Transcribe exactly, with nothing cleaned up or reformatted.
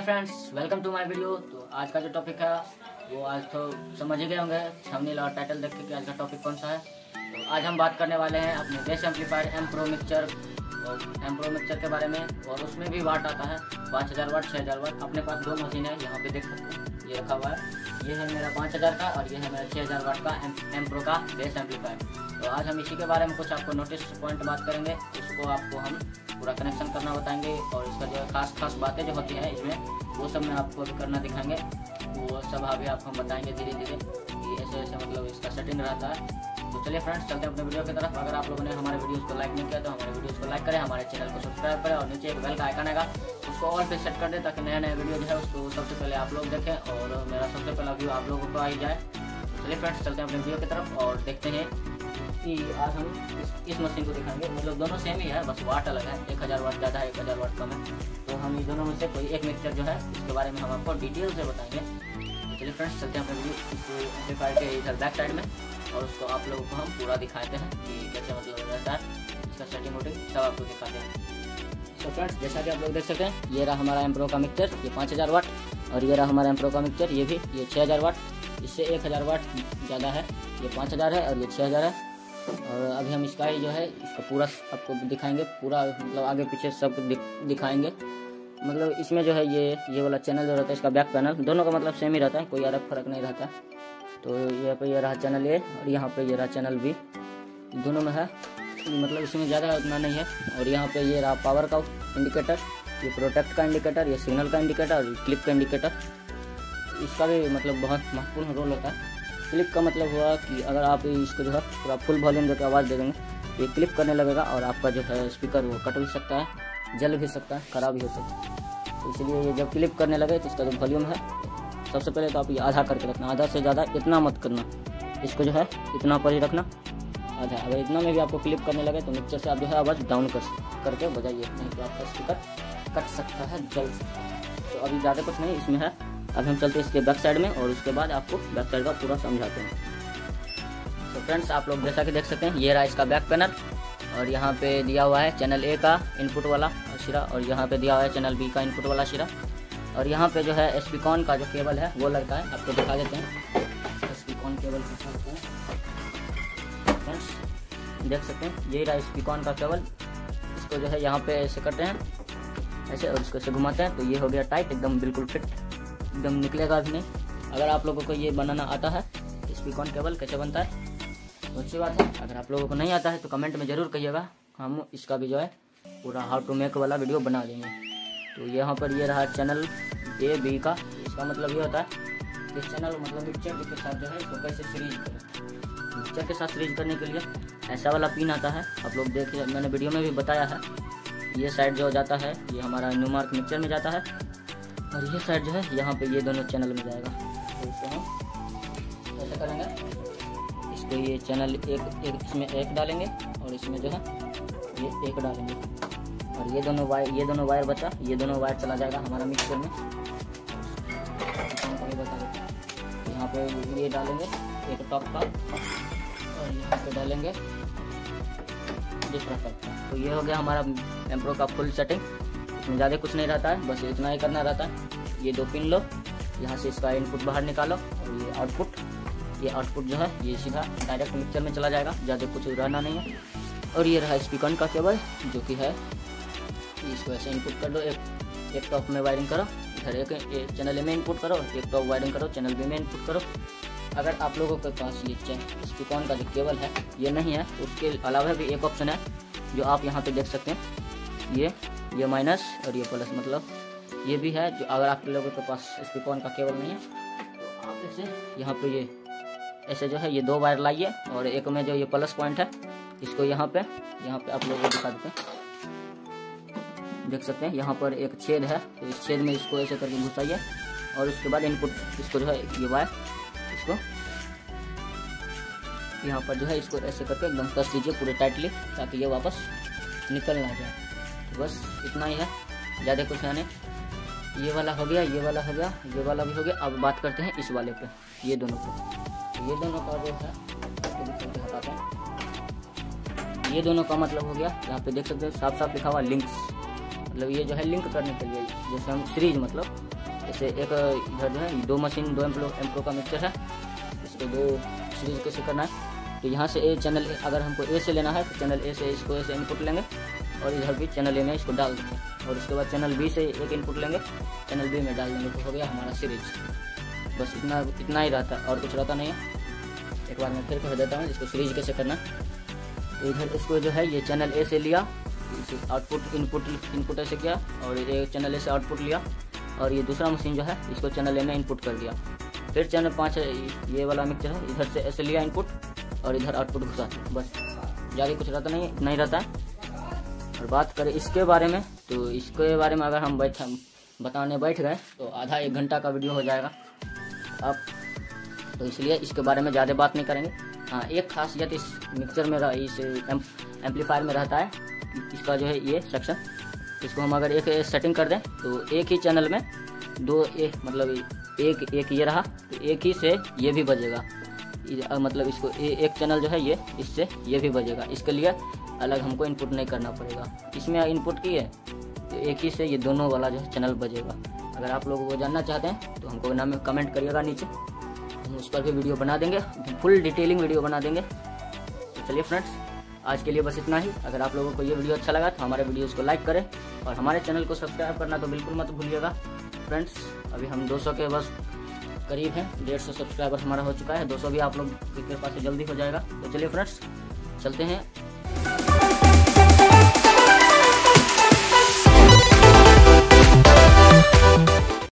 Friends, welcome to my video. तो आज का जो टॉपिक है वो आज तो समझ ही गए होंगे थंबनेल और टाइटल देख के कि आज का टॉपिक कौन सा है। तो आज हम बात करने वाले हैं अपने bass amplifier M Pro mixture और एम प्रो मिक्सचर के बारे में। और उसमें भी वाट आता है पाँच हज़ार वाट, छः हज़ार वाट। अपने पास दो मशीन है, यहाँ पे देख सकते हैं ये रखा हुआ है। ये है मेरा पाँच हज़ार का और ये है मेरा छः हज़ार वाट का एम प्रो का बेस एम्पलीफायर। तो आज हम इसी के बारे में कुछ आपको नोटिस पॉइंट बात करेंगे। इसको आपको हम पूरा कनेक्शन करना बताएंगे और इसका जो खास खास बातें जो होती हैं इसमें वो सब मैं आपको अभी करना दिखाएंगे। वो सब अभी आपको हम बताएंगे धीरे धीरे कि ऐसे ऐसे मतलब इसका सेटिंग रहता है। तो चलिए फ्रेंड्स, चलते हैं अपने वीडियो की तरफ। अगर आप लोगों ने हमारे वीडियोस को लाइक नहीं किया तो हमारे वीडियोस को लाइक करें, हमारे चैनल को सब्सक्राइब करें और नीचे एक बेल का आइकन आएगा उसको ऑल पे सेट कर दें ताकि नया नया वीडियो जो है उसको सबसे पहले आप लोग देखें और मेरा सबसे पहला व्यू आप लोगों को आ ही जाए। तो चलिए फ्रेंड्स, चलते हैं अपने वीडियो की तरफ और देखते हैं कि आज हम इस, इस मशीन को दिखाएंगे। मतलब दोनों सेम ही है, बस वाट अलग है। एक हज़ार वाट ज़्यादा है, एक हज़ार वाट कम है। तो हम इस दोनों में से कोई एक मिक्सचर जो है इसके बारे में हम आपको डिटेल से बताएंगे। तो चलिए फ्रेंड्स, चलते हैं अपने वीडियो एम्पलीफायर के इधर बैक साइड में और उसको आप लोगों को हम पूरा दिखाते हैं कि कैसे मतलब रहता है इसका सेटिंग वोटिंग सब आपको दिखाते हैं। तो फ्रेंड्स, जैसा कि आप लोग देख सकते हैं ये रहा हमारा एम प्रो का मिक्सचर, ये पाँच हज़ार वाट। और ये रहा हमारा एम प्रो का मिक्सचर, ये भी ये छः हज़ार वाट। इससे एक हज़ार वाट ज़्यादा है, ये पाँच हज़ार है और ये छः हज़ार है। और अभी हम इसका ही जो है इसका पूरा आपको दिखाएंगे, पूरा मतलब आगे पीछे सब दिख, दिखाएंगे। मतलब इसमें जो है ये ये वाला चैनल जो रहता है इसका बैक पैनल दोनों का मतलब सेम ही रहता है, कोई अलग फर्क नहीं रहता। तो यहाँ पे ये रहा चैनल ए और यहाँ पे ये रहा चैनल बी, दोनों में है। मतलब इसमें ज़्यादा उतना नहीं है। और यहाँ पे ये रहा पावर का इंडिकेटर, ये प्रोटेक्ट का इंडिकेटर, ये सिग्नल का इंडिकेटर और क्लिप का इंडिकेटर। इसका भी मतलब बहुत महत्वपूर्ण रोल होता है। क्लिप का मतलब हुआ कि अगर आप इसको जो है पूरा फुल वॉल्यूम देकर आवाज़ दे देंगे ये क्लिप करने लगेगा और आपका जो है स्पीकर वो कट भी सकता है, जल भी सकता है, खराब भी हो सकता है। तो इसलिए ये जब क्लिप करने लगे तो इसका जो वॉल्यूम है सबसे पहले तो आप ये आधा करके रखना, आधा से ज़्यादा इतना मत करना, इसको जो है इतना पर ही रखना आधा। अगर इतना में भी आपको क्लिप करने लगे तो मिक्सचर से आप जो है आवाज़ डाउन कर करके बजाइए, नहीं तो आपका स्पीकर कट सकता है, जल सकता है। तो अभी ज़्यादा कुछ नहीं इसमें है। अब हम चलते हैं इसके बैक साइड में और उसके बाद आपको बैक साइड का पूरा समझाते हैं। तो फ्रेंड्स, आप लोग जैसा कि देख सकते हैं ये रहा इसका बैक पैनल और यहाँ पे दिया हुआ है चैनल ए का इनपुट वाला सिरा और यहाँ पे दिया हुआ है चैनल बी का इनपुट वाला सिरा। और यहाँ पे जो है एसपीकॉन का जो केबल है वो लगता है, आपको दिखा देते हैं एसपीकॉन केबल कैसा होता है। फ्रेंड्स देख सकते हैं ये रहा एसपीकॉन का केबल। इसको जो है यहाँ पे ऐसे करते हैं ऐसे और इसको ऐसे घुमाते हैं तो ये हो गया टाइट, एकदम बिल्कुल फिट, एकदम निकलेगा भी नहीं। अगर आप लोगों को ये बनाना आता है स्पीकॉन केबल कैसे बनता है तो अच्छी बात है। अगर आप लोगों को नहीं आता है तो कमेंट में ज़रूर कहिएगा, हम इसका भी जो है पूरा हाउ टू मेक वाला वीडियो बना देंगे। तो यहाँ पर ये रहा चैनल ए बी का। इसका मतलब ये होता है कि चैनल मतलब मिक्सचर के साथ जो है इसको कैसे सीरीज करें। मिक्सचर के साथ सीरीज करने के लिए ऐसा वाला पिन आता है, आप लोग देखिए मैंने वीडियो में भी बताया है। ये साइड जो जाता है ये हमारा न्यूमार्क मिक्सचर में जाता है और ये साइड जो है यहाँ पे ये दोनों चैनल में जाएगा। तो इसको हम ऐसे करेंगे, इसको ये चैनल एक एक इसमें एक डालेंगे और इसमें जो है ये एक डालेंगे और ये दोनों वायर ये दोनों वायर बचा, ये दोनों वायर चला जाएगा हमारा मिक्सचर में। बता देते यहाँ पे ये डालेंगे एक टॉप का और यहाँ पे डालेंगे दूसरा टॉप का। तो ये हो गया हमारा एम प्रो का फुल सेटिंग। इसमें ज़्यादा कुछ नहीं रहता है, बस इतना ही करना रहता है। ये दो पिन लो, यहाँ से इसका इनपुट बाहर निकालो और ये आउटपुट ये आउटपुट जो है ये सीधा डायरेक्ट मिक्सचर में चला जाएगा, ज़्यादा कुछ रहना नहीं है। और ये रहा स्पीकर का केबल जो कि है, इसको ऐसे इनपुट कर दो, एक एक टॉप में वायरिंग करो, इधर एक, एक चैनल ए में इनपुट करो, एक टॉप वायरिंग करो, चैनल बी में इनपुट करो। अगर आप लोगों के पास ये स्पीकर का जो केबल है ये नहीं है तो उसके अलावा भी एक ऑप्शन है जो आप यहाँ पर देख सकते हैं, ये ये माइनस और ये प्लस, मतलब ये भी है। जो अगर आप लोगों के पास स्पीकर का केबल नहीं है तो आप ऐसे यहाँ पे ये ऐसे जो है ये दो वायर लाइए और एक में जो ये प्लस पॉइंट है इसको यहाँ पे यहाँ पे आप लोगों को दिखा देते हैं, देख सकते हैं यहाँ पर एक छेद है तो इस छेद में इसको ऐसे करके घुसाइए और उसके बाद इनपुट इसको जो है ये वायर इसको यहाँ पर जो है इसको ऐसे करके एकदम कस दीजिए पूरे टाइटली ताकि ये वापस निकल ना जाए। बस इतना ही है, ज़्यादा कुछ है नहीं। ये वाला हो गया, ये वाला हो गया, ये वाला भी हो गया। अब बात करते हैं इस वाले पे, ये दोनों पे। ये दोनों का जो है हटाते हैं, ये दोनों का मतलब हो गया यहाँ पे देख सकते हैं साफ साफ लिखा हुआ लिंक्स, मतलब ये जो है लिंक करने के लिए, जैसे हम सीरीज मतलब जैसे एक इधर जो है दो मशीन दो एम्प्रो एम्प्रो का मिक्सचर है, इसको दो सीरीज कैसे करना है। तो यहाँ से ए चैनल अगर हमको ए से लेना है तो चैनल ए से इसको ऐसे इनपुट लेंगे और इधर भी चैनल ए में इसको डाल देंगे, और उसके बाद चैनल बी से एक इनपुट लेंगे, चैनल बी में डाल देंगे, तो हो गया हमारा सीरीज। बस इतना इतना ही रहता है और कुछ रहता नहीं है। एक बार मैं फिर कह देता हूँ इसको सीरीज कैसे करना। तो इधर इसको जो है ये चैनल ए से लिया, आउटपुट इनपुट इनपुट ऐसे किया, और ये चैनल ए से आउटपुट लिया, और ये दूसरा मशीन जो है इसको चैनल ए में इनपुट कर दिया। फिर चैनल पाँच ये वाला मिक्सचर है, इधर से ऐसे लिया इनपुट और इधर आउटपुट घुसा, बस ज़्यादा कुछ रहता नहीं नहीं रहता है। और बात करें इसके बारे में, तो इसके बारे में अगर हम बैठ बताने बैठ गए तो आधा एक घंटा का वीडियो हो जाएगा अब, तो इसलिए इसके बारे में ज़्यादा बात नहीं करेंगे। हाँ, एक खासियत इस मिक्सचर में इस एम्पलीफायर में रहता है, इसका जो है ये सेक्शन, इसको हम अगर एक सेटिंग कर दें तो एक ही चैनल में दो एक मतलब एक एक ये रहा तो एक ही से ये भी बजेगा, मतलब इसको ए, एक चैनल जो है ये इससे ये भी बजेगा। इसके लिए अलग हमको इनपुट नहीं करना पड़ेगा, इसमें इनपुट किए तो एक ही से ये दोनों वाला जो है चैनल बजेगा। अगर आप लोगों को जानना चाहते हैं तो हमको नाम में कमेंट करिएगा नीचे, हम उस पर भी वीडियो बना देंगे, फुल डिटेलिंग वीडियो बना देंगे। तो चलिए फ्रेंड्स, आज के लिए बस इतना ही। अगर आप लोगों को ये वीडियो अच्छा लगा तो हमारे वीडियोज़ को लाइक करें और हमारे चैनल को सब्सक्राइब करना तो बिल्कुल मत भूलिएगा फ्रेंड्स। अभी हम दो सौ के बस करीब है, डेढ़ सौ सब्सक्राइबर हमारा हो चुका है, दो सौ भी आप लोग के पास जल्दी हो जाएगा। तो चलिए फ्रेंड्स, चलते हैं।